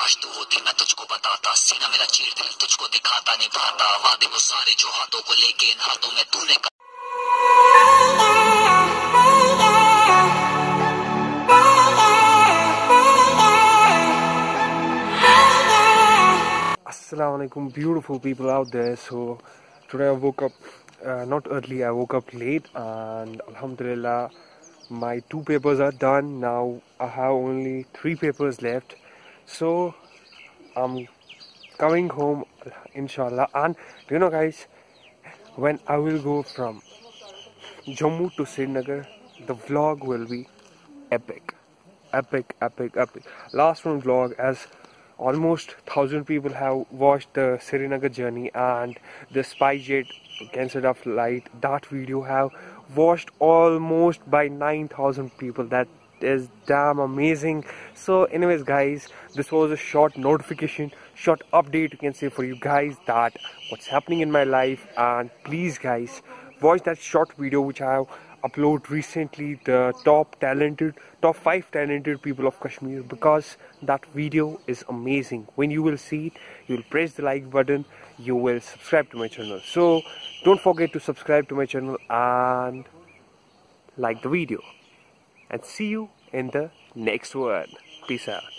काश तू होती मैं तुझको बताता, सीना मेरा चीर दिल तुझको दिखाता, निभाता वादे वो सारे जो हाथों को लेके इन हाथों में तूने Assalamualaikum, beautiful people out there. So today I woke up not early, I woke up late, and Alhamdulillah my 2 papers are done. Now I have only 3 papers left, so I'm coming home inshallah. And do you know guys, when I will go from Jammu to Srinagar, the vlog will be epic. Last one vlog, as almost 1,000 people have watched the Srinagar journey, and the SpiceJet cancelled our flight. That video have watched almost by 9,000 people. That is damn amazing. So anyways guys, this was a short notification, short update you can say for you guys that what's happening in my life. And please guys, watch that short video which I have uploaded recently, the top 5 talented people of Kashmir, because that video is amazing. When you will see it, you will press the like button, you will subscribe to my channel. So don't forget to subscribe to my channel and like the video, and see you in the next one. Peace out.